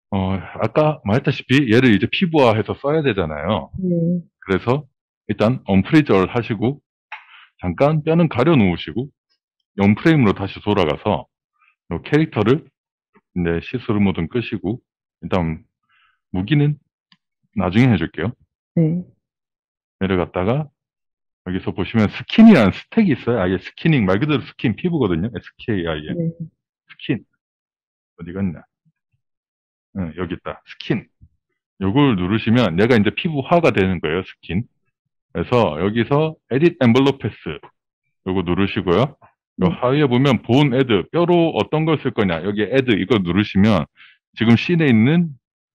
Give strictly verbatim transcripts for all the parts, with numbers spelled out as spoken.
어, 아까 말했다시피 얘를 이제 피부화해서 써야 되잖아요. 네. 그래서 일단 언프리저를 하시고 잠깐 뼈는 가려 놓으시고 영프레임으로 다시 돌아가서 요 캐릭터를 이제 시스루 모드는 끄시고 일단 무기는 나중에 해줄게요. 네. 내려갔다가 여기서 보시면 스킨이라는 스택이 있어요. 아예 스키닝 말 그대로 스킨 피부거든요. 에스케이아이엔 네. 스킨 어디 갔냐? 응, 여기 있다. 스킨. 요걸 누르시면 얘가 이제 피부화가 되는 거예요. 스킨. 그래서 여기서 Edit Envelope Path 요거 누르시고요. 요 네. 하위에 보면 본 애드 뼈로 어떤 걸 쓸 거냐 여기 애드 이거 누르시면 지금 씬에 있는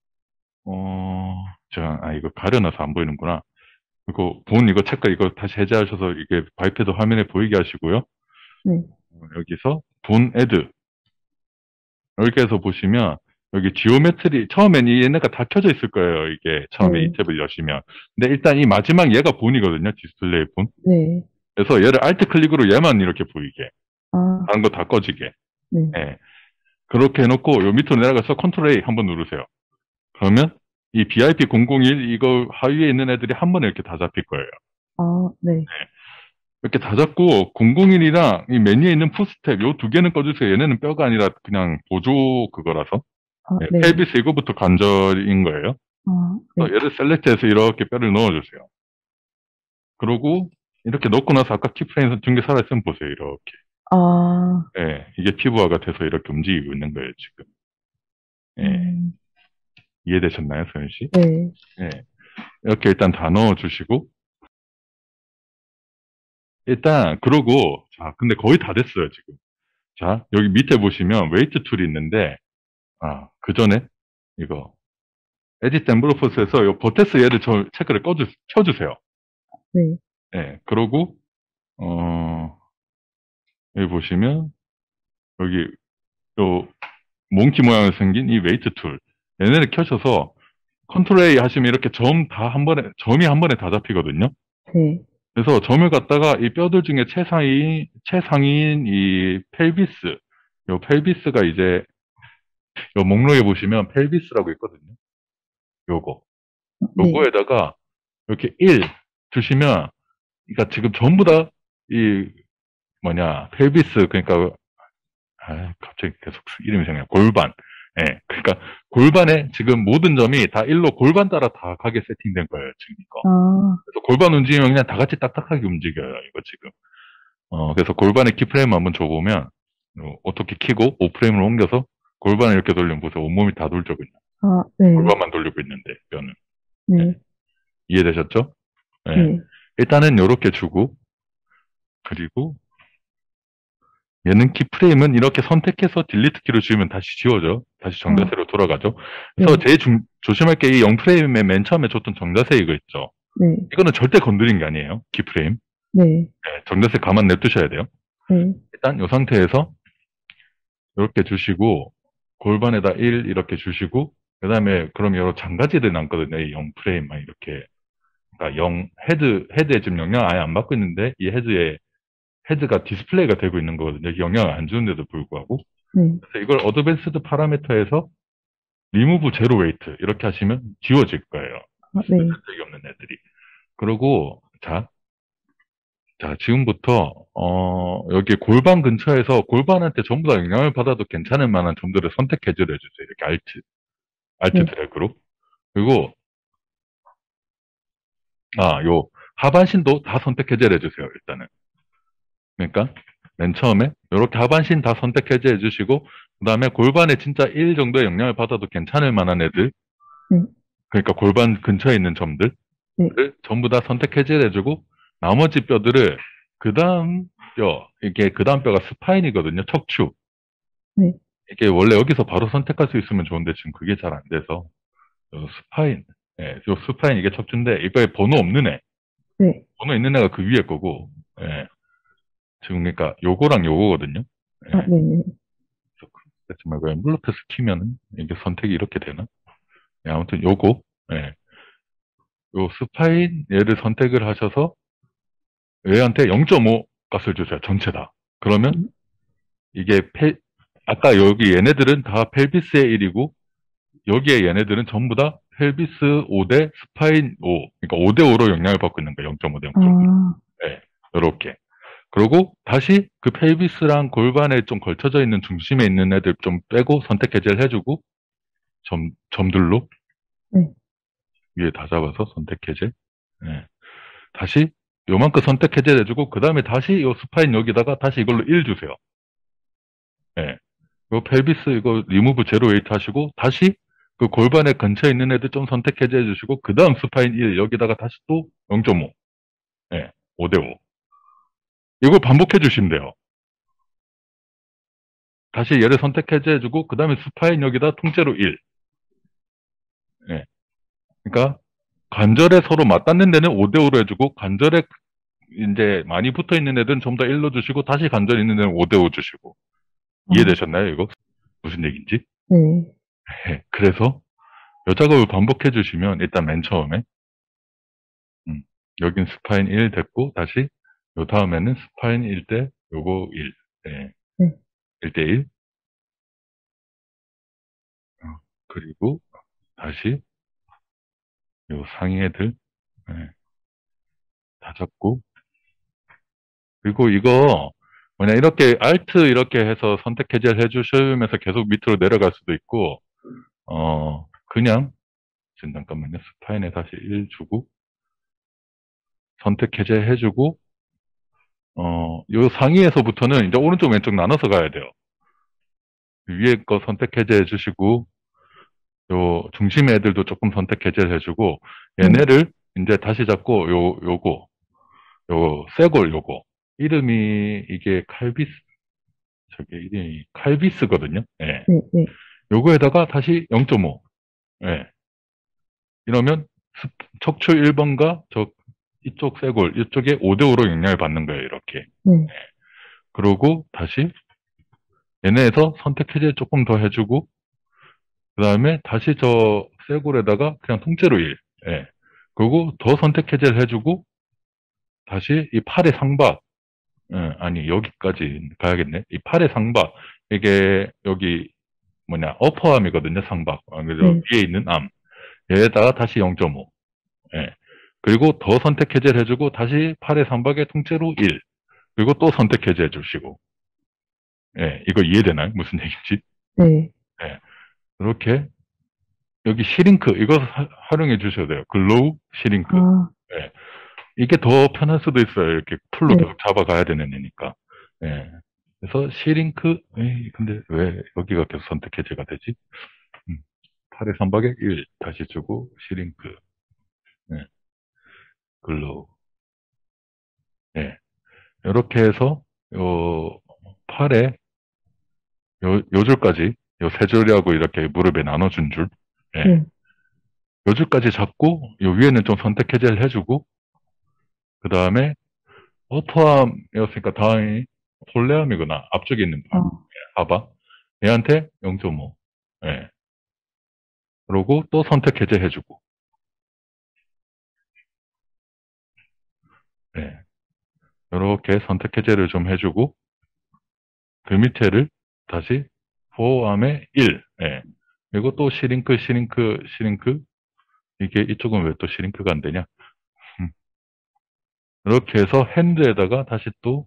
어 제가 아 이거 가려놔서 안 보이는구나. 이거 본 이거 체크 이거 다시 해제하셔서 이게 바이패드 화면에 보이게 하시고요. 네. 어, 여기서 본 애드 이렇게 해서 보시면 여기 지오메트리 처음엔 이 얘네가 다 켜져 있을 거예요. 이게 처음에 이 네. 탭을 여시면 근데 일단 이 마지막 얘가 본이거든요. 디스플레이 본. 네. 그래서 얘를 알트 클릭으로 얘만 이렇게 보이게 아, 다른 거 다 꺼지게 네. 예. 그렇게 해놓고 요 밑으로 내려가서 컨트롤 A 한번 누르세요. 그러면 이 비아이피 공공일 이거 하위에 있는 애들이 한 번에 이렇게 다 잡힐 거예요. 아, 네. 이렇게 다 잡고 공공일이랑 이 메뉴에 있는 푸스텝 요 두 개는 꺼주세요. 얘네는 뼈가 아니라 그냥 보조 그거라서. 아, 네, 네. 펠비스 이거부터 관절인 거예요. 아, 네. 그래서 얘를 셀렉트해서 이렇게 뼈를 넣어주세요. 그러고 이렇게 넣고 나서 아까 키프레임에서 둔 게 살아있으면 보세요. 이렇게. 아, 예, 이게 피부화가 돼서 이렇게 움직이고 있는 거예요, 지금. 예, 음, 이해되셨나요, 소연 씨? 네. 예, 이렇게 일단 다 넣어주시고, 일단, 그러고, 자, 근데 거의 다 됐어요, 지금. 자, 여기 밑에 보시면 웨이트 툴이 있는데, 아, 그 전에, 이거, 에디트 엠브로포스에서 이 버테스 얘를 저 체크를 꺼주, 켜주세요. 네. 예, 그러고, 어, 여기 보시면, 여기, 요, 몽키 모양으로 생긴 이 웨이트 툴. 얘네를 켜셔서, 컨트롤 A 하시면 이렇게 점 다 한 번에, 점이 한 번에 다 잡히거든요. 네. 그래서 점을 갖다가 이 뼈들 중에 최상위, 최상위인 이 펠비스, 요 펠비스가 이제, 요 목록에 보시면 펠비스라고 있거든요. 요거. 네. 요거에다가 이렇게 일 주시면, 그러니까 지금 전부 다 이 뭐냐, 펠비스, 그러니까, 아, 갑자기 계속 이름이 생각나. 골반. 예. 그러니까 골반에 지금 모든 점이 다 일로 골반 따라 다 가게 세팅된 거예요, 지금 이거. 아, 그래서 골반 움직이면 그냥 다 같이 딱딱하게 움직여요, 이거 지금. 어, 그래서 골반의 키프레임 한번 줘보면, 어, 어떻게 키고 오 프레임을 옮겨서 골반을 이렇게 돌리면 보세요. 온몸이 다 돌죠, 그냥. 아, 네. 골반만 돌리고 있는데, 뼈는. 예. 네. 이해되셨죠? 예. 네. 일단은 요렇게 주고, 그리고 얘는 키프레임은 이렇게 선택해서 딜리트 키로 지우면 다시 지워져. 다시 아, 정자세로 돌아가죠. 그래서 네. 제일 중, 조심할 게 이 영 프레임의 맨 처음에 줬던 정자세 이거 있죠. 네. 이거는 절대 건드린 게 아니에요. 키프레임. 네. 예, 정자세 가만 냅두셔야 돼요. 네. 일단 이 상태에서 이렇게 주시고 골반에다 일 이렇게 주시고 그 다음에 그럼 여러 장가지들이 남거든요. 이 영 프레임만 이렇게. 그러니까 영 헤드 헤드에 지금 영향 아예 안 받고 있는데 이 헤드에 헤드가 디스플레이가 되고 있는 거거든요. 영향을 안 주는데도 불구하고. 네. 그래서 이걸 어드밴스드 파라미터에서 리무브 제로 웨이트 이렇게 하시면 지워질 거예요. 아, 쓸 네. 적이 없는 애들이. 그리고 자, 자 지금부터 어 여기 골반 근처에서 골반한테 전부 다 영향을 받아도 괜찮을 만한 점들을 선택해 줘 주세요. 이렇게 알트 알트 네. 드래그로. 그리고 아, 요 하반신도 다 선택 해제를 해주세요. 일단은. 그러니까 맨 처음에 이렇게 하반신 다 선택 해제해 주시고 그 다음에 골반에 진짜 일 정도의 영향을 받아도 괜찮을 만한 애들 네. 그러니까 골반 근처에 있는 점들을 네. 전부 다 선택 해제를 해주고 나머지 뼈들을 그 다음 뼈 이게 그 다음 뼈가 스파인이거든요. 척추 네. 이게 원래 여기서 바로 선택할 수 있으면 좋은데 지금 그게 잘 안 돼서 요 스파인 예, 요 스파인 이게 척추인데 이거에 번호 없는 애 네. 번호 있는 애가 그 위에 거고 예, 지금 그러니까 요거랑 요거거든요. 예, 아, 네. 네. 그래서 말고 엠블러패스 키면은 이게 선택이 이렇게 되나? 예, 아무튼 요거 예, 요 스파인 얘를 선택을 하셔서 얘한테 영 점 오 값을 주세요. 전체 다. 그러면 음, 이게 페, 아까 여기 얘네들은 다 펠비스의 일이고 여기에 얘네들은 전부 다 펠비스 오 대 스파인 오. 그러니까 오 대 오로 영향을 받고 있는 거예요. 영 점 오 대 영 점 오. 아, 네, 요렇게. 그리고 다시 그 펠비스랑 골반에 좀 걸쳐져 있는 중심에 있는 애들 좀 빼고 선택 해제를 해주고, 점, 점들로 네. 위에 다 잡아서 선택 해제. 네. 다시 요만큼 선택 해제를 해주고, 그 다음에 다시 요 스파인 여기다가 다시 이걸로 일 주세요. 예. 요 펠비스 이거 리무브 제로 웨이트 하시고, 다시 그 골반에 근처에 있는 애들 좀 선택 해제해 주시고, 그 다음 스파인 일 여기다가 다시 또 영 점 오. 예. 오 대 오. 이걸 반복해 주시면 돼요. 다시 얘를 선택 해제해 주고, 그 다음에 스파인 여기다 통째로 일. 예. 그러니까 관절에 서로 맞닿는 데는 오 대 오로 해주고, 관절에 이제 많이 붙어 있는 애들은 전부 다 일로 주시고, 다시 관절 있는 애는 오 대 오 주시고. 아, 이해되셨나요, 이거? 무슨 얘기인지? 네. 예. 그래서 요 작업을 반복해 주시면 일단 맨 처음에 음, 여긴 스파인 일 됐고, 다시 요 다음에는 스파인 일 대 요거 일. 예. 네. 일 대 일. 어, 그리고 다시 요 상위 애들 예, 다 잡고, 그리고 이거 뭐냐 이렇게 알트 이렇게 해서 선택 해제를 해주시면서 계속 밑으로 내려갈 수도 있고, 어 그냥 지금 잠깐만요. 스파인에 다시 일 주고 선택 해제 해주고, 어 요 상위에서부터는 이제 오른쪽 왼쪽 나눠서 가야 돼요. 위에 거 선택 해제 해주시고, 요 중심 애들도 조금 선택 해제를 해주고, 네. 얘네를 이제 다시 잡고 요 요거 요 쇄골 요거 이름이 이게 칼비스, 저게 이름이 칼비스거든요. 예. 네. 네. 요거에다가 다시 영 점 오. 예. 이러면 스- 척추 일 번과 저 이쪽 쇄골 이쪽에 오 대 오로 영향을 받는 거예요. 이렇게. 네. 그러고 다시 얘네에서 선택 해제 조금 더 해주고, 그 다음에 다시 저 쇄골에다가 그냥 통째로 일. 예. 그리고 더 선택 해제를 해주고, 다시 이 팔의 상박, 예, 아니, 여기까지 가야겠네. 이 팔의 상박, 이게 여기 뭐냐, 어퍼암이거든요, 상박. 아, 그죠? 네. 위에 있는 암. 얘에다가 다시 영 점 오. 예. 그리고 더 선택 해제를 해주고, 다시 팔의 상박에 통째로 일. 그리고 또 선택 해제해 주시고. 예, 이거 이해되나요? 무슨 얘기인지? 네. 예. 이렇게, 여기 시링크, 이거 하- 활용해 주셔야 돼요. 글로우 시링크. 아, 예. 이게 더 편할 수도 있어요. 이렇게 풀로 네. 계속 잡아가야 되는 애니까. 예. 그래서 시링크, 에이, 근데 왜 여기가 계속 선택 해제가 되지? 음, 팔의 삼박에 일 다시 주고, 시링크, 예, 글로우. 예. 이렇게 해서, 요, 팔에, 요, 요 줄까지, 요 세 줄하고 이렇게 무릎에 나눠준 줄, 예. 네. 요 줄까지 잡고, 요 위에는 좀 선택 해제를 해주고, 그 다음에, 어퍼암이었으니까 다음이 폴레암이구나. 앞쪽에 있는 아, 암. 봐봐. 얘한테 영 점 오. 예. 그러고 또 선택 해제해주고. 예. 이렇게 선택 해제를 좀 해주고, 그 밑에를 다시 포함에 일. 예. 그리고 또 시링크, 시링크, 시링크. 이게 이쪽은 왜 또 시링크가 안 되냐? 음. 이렇게 해서 핸드에다가 다시 또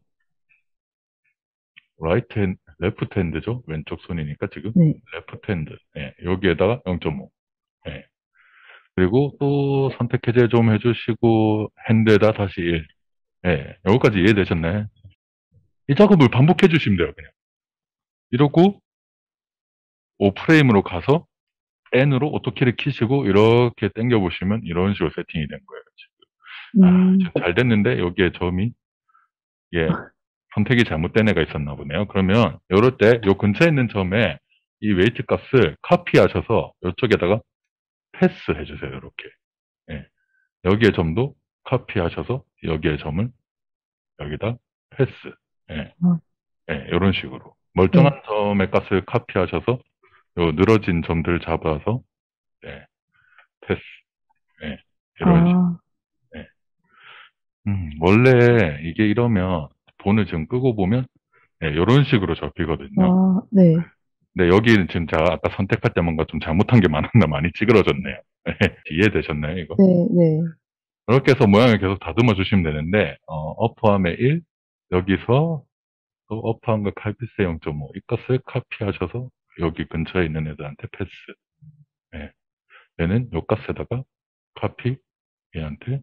라이트 핸, 레프트 핸드죠? 왼쪽 손이니까 지금. 네. 레프트 핸드. 예. 여기에다가 영 점 오. 예. 그리고 또 선택 해제 좀 해주시고, 핸드에다 다시 일. 예. 여기까지 이해되셨나요? 이 작업을 반복해 주시면 돼요, 그냥. 이러고 오 프레임으로 가서 N으로 오토키를 키시고 이렇게 당겨 보시면 이런 식으로 세팅이 된 거예요. 지금. 아, 음, 지금 잘 됐는데 여기에 점이 예, 선택이 잘못된 애가 있었나 보네요. 그러면 이럴 때 요 근처에 있는 점에 이 웨이트 값을 카피하셔서 이쪽에다가 패스 해주세요. 이렇게. 예. 여기에 점도 카피하셔서 여기에 점을 여기다 패스. 예. 아, 예, 이런 식으로. 네. 멀쩡한 점의 값을 카피하셔서 요 늘어진 점들 잡아서 예, 패스. 예, 이런 식으로. 아, 예. 음, 원래 이게 이러면 본을 지금 끄고 보면 예, 이런 식으로 접히거든요. 아, 네. 근데 여기는 지금 제가 아까 선택할 때 뭔가 좀 잘못한 게 많았나 많이 찌그러졌네요. 이해되셨나요, 이거? 네, 네, 그렇게 해서 모양을 계속 다듬어 주시면 되는데, 어, 어퍼함에 일, 여기서 또 어퍼함과 칼피스 영 점 오, 이것을 카피하셔서 여기 근처에 있는 애들한테 패스. 예. 얘는 요 값에다가 카피, 얘한테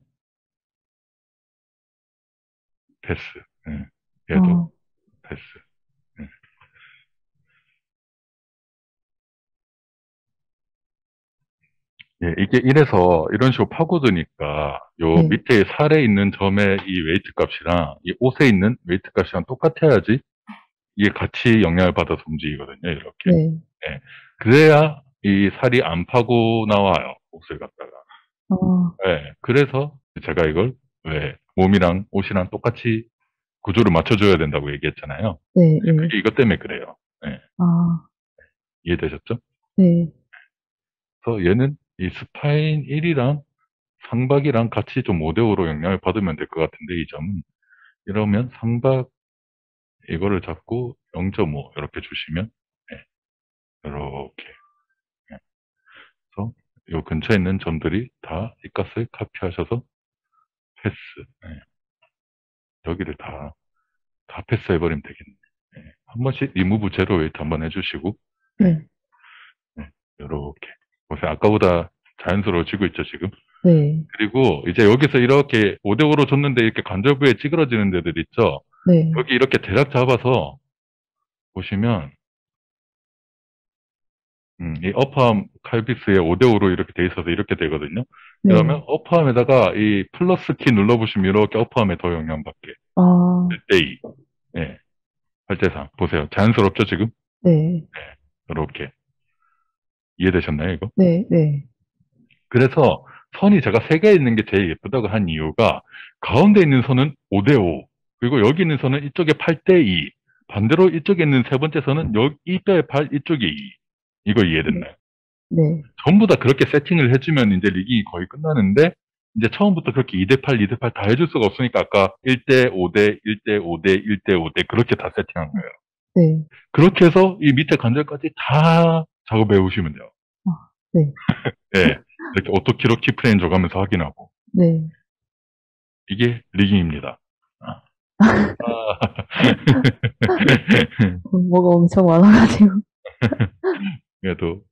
패스. 예. 얘도 어, 패스. 예. 예, 이게 이래서 이런 식으로 파고드니까 요 네, 밑에 살에 있는 점의 이 웨이트 값이랑 이 옷에 있는 웨이트 값이랑 똑같아야지 이게 같이 영향을 받아서 움직이거든요. 이렇게. 네, 예. 그래야 이 살이 안 파고 나와요. 옷을 갖다가. 어, 예. 그래서 제가 이걸 왜 몸이랑 옷이랑 똑같이 구조를 맞춰줘야 된다고 얘기했잖아요. 네, 예, 네, 그게 이것 때문에 그래요. 예. 아, 이해되셨죠? 네, 그래서 얘는 이 스파인 일이랑 상박이랑 같이 좀 오 대 오로 영향을 받으면 될 것 같은데, 이 점은. 이러면 상박 이거를 잡고 영 점 오 이렇게 주시면, 예, 이렇게. 예. 그래서 요 근처에 있는 점들이 다 이 값을 카피하셔서 패스. 예. 여기를 다, 다 패스해버리면 되겠네. 예. 한 번씩 리무브 제로 웨이트 한번 해주시고, 예. 네, 예. 요렇게. 보세요. 아까보다 자연스러워지고 있죠, 지금? 네, 그리고 이제 여기서 이렇게 오 대 오로 줬는데 이렇게 관절부에 찌그러지는 데들 있죠? 네, 여기 이렇게 대략 잡아서 보시면, 음, 이 어퍼암 칼비스에 오 대 오로 이렇게 돼 있어서 이렇게 되거든요. 네, 그러면 어퍼암에다가 이 플러스 키 눌러보시면 이렇게 어퍼암에 더 영향받게. 아, 팔 대 이. 예. 팔 대 삼. 보세요. 자연스럽죠, 지금? 네, 예. 이렇게. 이해되셨나요, 이거? 네, 네, 그래서 선이 제가 세 개 있는 게 제일 예쁘다고 한 이유가 가운데 있는 선은 오 대 오. 그리고 여기 있는 선은 이쪽에 팔 대 이. 반대로 이쪽에 있는 세 번째 선은 여기 이쪽에 팔, 이쪽에 이. 이거 네, 이해됐나요? 네, 전부 다 그렇게 세팅을 해주면 이제 리깅이 거의 끝나는데, 이제 처음부터 그렇게 이 대 팔, 이 대 팔 다 해줄 수가 없으니까 아까 일 대 오 대, 일 대 오 대, 일 대 오 대 그렇게 다 세팅한 거예요. 네, 그렇게 해서 이 밑에 관절까지 다 작업해 오시면 돼요. 아, 네, 예. 이렇게 오토키로 키프레임 줘가면서 확인하고. 네, 이게 리깅입니다. 아. 뭐가 엄청 많아가지고. 그래도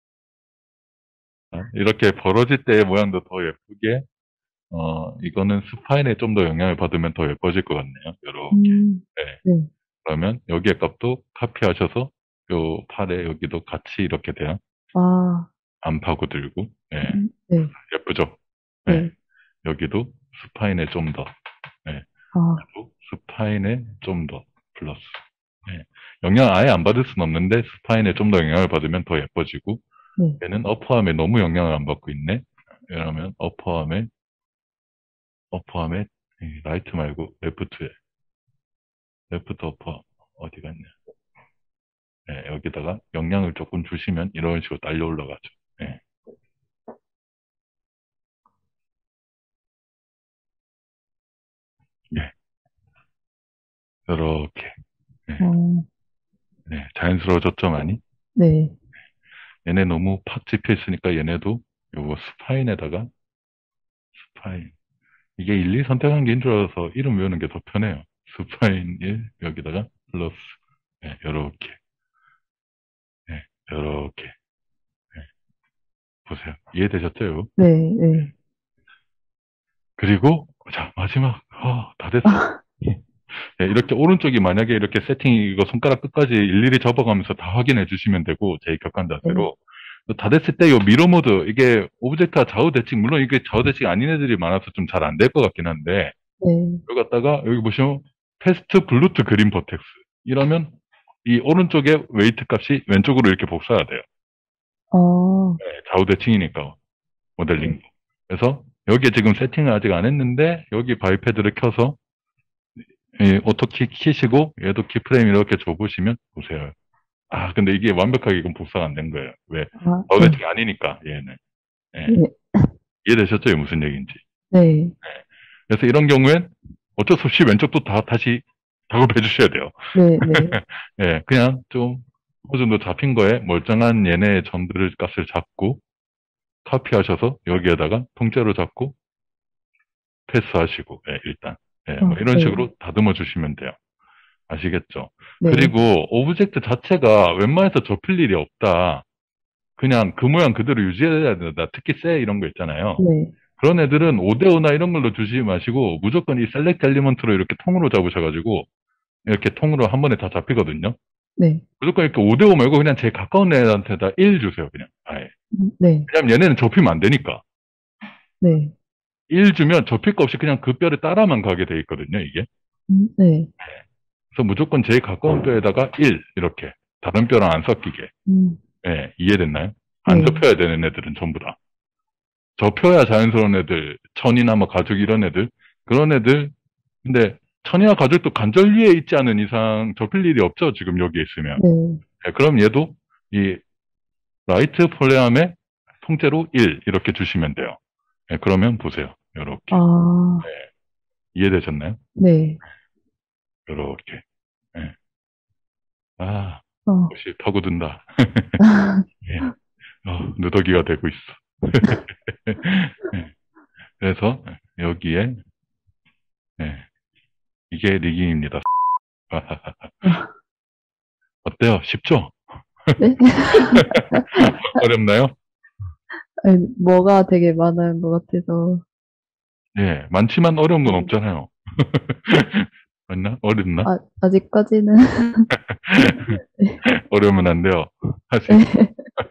아, 이렇게 벌어질 때의 모양도 더 예쁘게, 어, 이거는 스파인에 좀 더 영향을 받으면 더 예뻐질 것 같네요. 요렇게. 음, 네. 네, 그러면 여기의 값도 카피하셔서 요 팔에 여기도 같이 이렇게 돼요. 아, 안 파고들고. 예. 음, 네, 예쁘죠? 예. 네, 여기도 스파인에 좀 더. 예. 아, 또 스파인에 좀 더 플러스. 예. 영향 아예 안 받을 수는 없는데 스파인에 좀 더 영향을 받으면 더 예뻐지고, 네, 얘는 어퍼함에 너무 영향을 안 받고 있네. 이러면 어퍼함에 어퍼함에 이 라이트 말고 레프트에 레프트 어퍼 어디 갔냐? 예, 여기다가 영향을 조금 주시면 이런 식으로 딸려 올라가죠. 예. 예. 이렇게. 예. 어, 네, 자연스러워졌죠, 많이? 네, 얘네 너무 팍 집혀 있으니까 얘네도 요거 스파인에다가 스파인. 이게 일, 이 선택한 게 인 줄 알아서 이름 외우는 게 더 편해요. 스파인 일, 여기다가 플러스. 네, 요렇게. 네, 요렇게. 네, 보세요. 이해되셨죠, 이거? 네, 네, 그리고, 자, 마지막. 어, 다 됐어. 네, 이렇게 오른쪽이 만약에 이렇게 세팅이 이거 손가락 끝까지 일일이 접어가면서 다 확인해 주시면 되고, 제 격한 네, 자세로. 다 됐을 때 이 미러 모드, 이게 오브젝트와 좌우 대칭, 물론 이게 좌우 대칭 아닌 애들이 많아서 좀 잘 안 될 것 같긴 한데, 네, 여기 갔다가 여기 보시면 패스트 블루투 그린 버텍스. 이러면 이 오른쪽에 웨이트 값이 왼쪽으로 이렇게 복사가 돼요. 어, 네, 좌우 대칭이니까 네, 모델링. 그래서 여기에 지금 세팅을 아직 안 했는데 여기 바이패드를 켜서 이 오토키 키시고 얘도 키프레임 이렇게 줘보시면 보세요. 아 근데 이게 완벽하게 이건 복사가 안 된 거예요. 왜? 아, 좌우 네, 대칭이 아니니까 얘는. 예. 네, 이해되셨죠? 이게 무슨 얘기인지. 네, 그래서 이런 경우엔 어쩔 수 없이 왼쪽도 다 다시 작업해 주셔야 돼요. 네, 네, 예, 그냥 좀 어느 정도 잡힌 거에 멀쩡한 얘네의 점들을 값을 잡고 카피하셔서 여기에다가 통째로 잡고 패스하시고, 예, 일단. 예, 뭐 어, 이런 네. 식으로 다듬어 주시면 돼요. 아시겠죠? 네. 그리고 오브젝트 자체가 웬만해서 접힐 일이 없다. 그냥 그 모양 그대로 유지해야 된다. 특히 셀 이런 거 있잖아요. 네. 그런 애들은 오 대 오나 이런 걸로 주지 마시고 무조건 이 셀렉트 엘리먼트로 이렇게 통으로 잡으셔가지고 이렇게 통으로 한 번에 다 잡히거든요. 네. 무조건 이렇게 오 대 오 말고 그냥 제일 가까운 애한테다 일 주세요. 그냥 아예. 음, 네. 왜냐면 얘네는 접히면 안 되니까. 네. 일 주면 접힐 거 없이 그냥 그 뼈를 따라만 가게 돼 있거든요. 이게. 음, 네. 그래서 무조건 제일 가까운 뼈에다가 일 이렇게 다른 뼈랑 안 섞이게. 음, 예, 이해됐나요? 안 네. 접혀야 되는 애들은 전부 다. 접혀야 자연스러운 애들, 천이나 뭐 가죽 이런 애들, 그런 애들, 근데 천이나 가죽도 관절 위에 있지 않은 이상 접힐 일이 없죠, 지금 여기 있으면. 네. 예, 그럼 얘도 이 라이트 폴레암에 통째로 일 이렇게 주시면 돼요. 예, 그러면 보세요. 요렇게. 아, 이해되셨나요? 네. 요렇게. 예. 아, 어, 역시 파고든다. 예. 어, 누더기가 되고 있어. 예. 그래서 여기에 예, 이게 리깅입니다. 어때요? 쉽죠? 네? 어렵나요? 아니, 뭐가 되게 많은 것 같아서. 예, 많지만 어려운 건 없잖아요. 맞나? 어렵나? 아, 아직까지는. 어려우면 안 돼요. 할 수 있어. 네.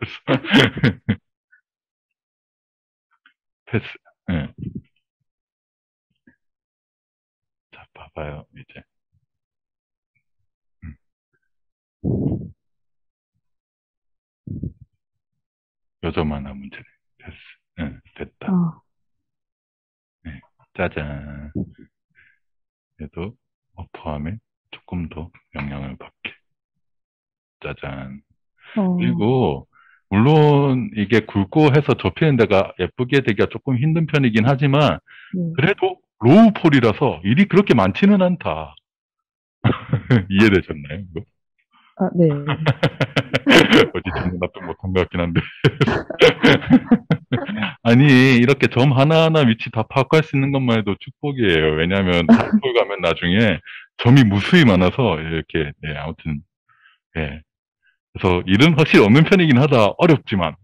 패스. 예. 자, 봐봐요, 이제. 음. 여자만화 문제네. 패스. 예, 됐다. 아, 예, 짜잔. 얘도 어퍼함에 조금 더 영향을 받게. 짜잔. 어, 그리고 물론 이게 굵고 해서 접히는 데가 예쁘게 되기가 조금 힘든 편이긴 하지만 네. 그래도 로우 폴이라서 일이 그렇게 많지는 않다. 이해되셨나요? 이거? 아, 네. 어디 전혀 납득 못한 것 같긴 한데. 아니, 이렇게 점 하나하나 위치 다 파악할 수 있는 것만 해도 축복이에요. 왜냐하면 다이폴 가면 나중에 점이 무수히 많아서 이렇게, 네, 아무튼, 예. 그래서 일은 확실히 없는 편이긴 하다. 어렵지만.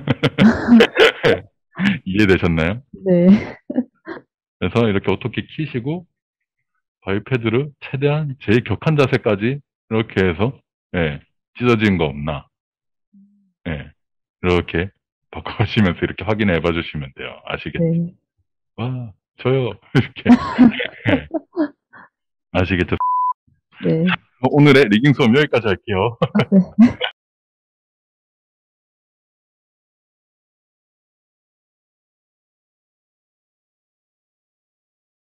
이해되셨나요? 네. 그래서 이렇게 어떻게 키시고, 바이패드를 최대한 제일 격한 자세까지 이렇게 해서, 예, 찢어진 거 없나. 예, 이렇게 바꿔가시면서 이렇게 확인해 봐 주시면 돼요. 아시겠죠? 네. 와, 저요. 이렇게. 예, 아시겠죠? 네. 오늘의 리깅 수업 여기까지 할게요. 아, 네.